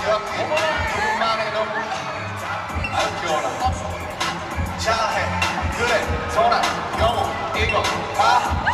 제가 고마운 해도 아유 귀여워라. 잘해 그래 소라 영웅 이거 다